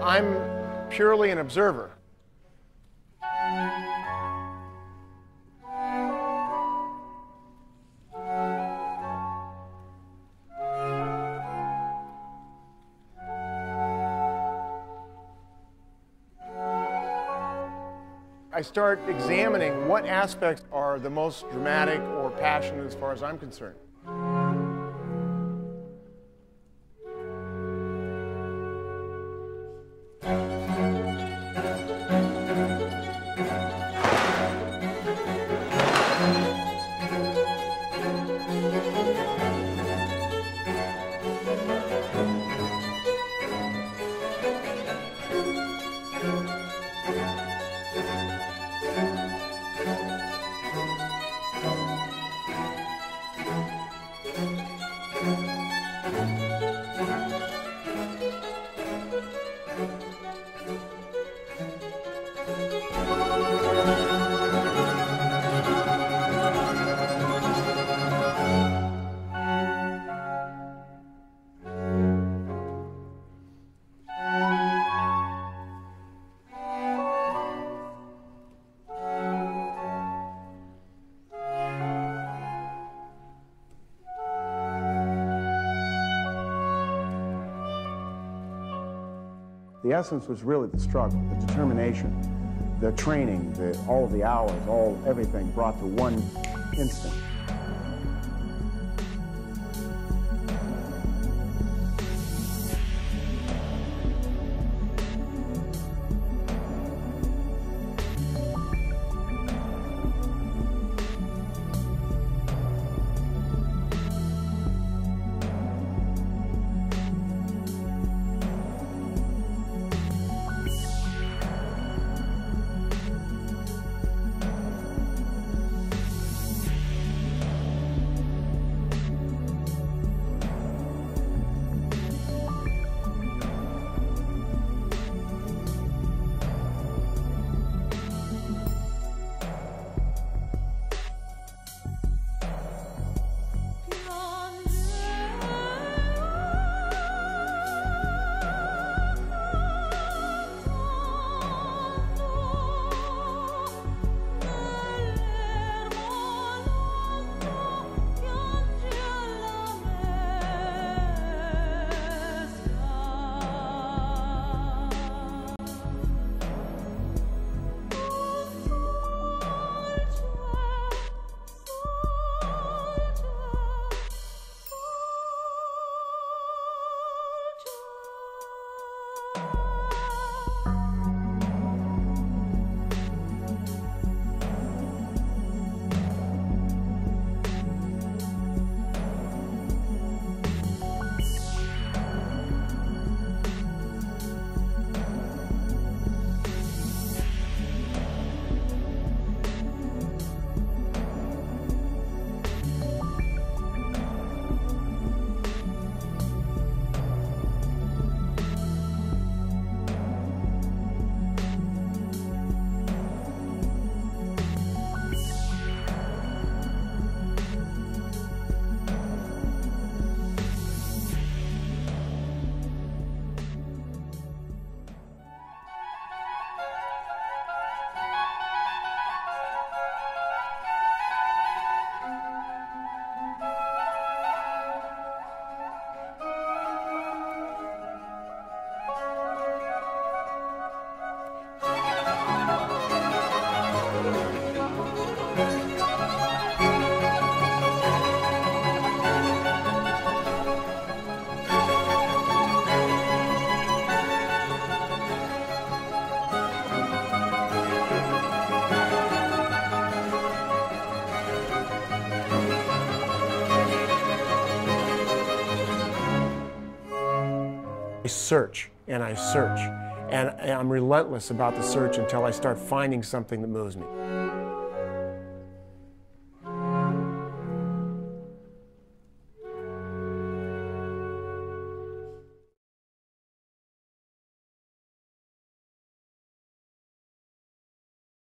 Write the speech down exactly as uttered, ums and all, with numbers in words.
I'm purely an observer. I start examining what aspects are the most dramatic or passionate as far as I'm concerned. The essence was really the struggle, the determination, the training, the, all of the hours, all everything brought to one instant. I search and I search, and I'm relentless about the search until I start finding something that moves me.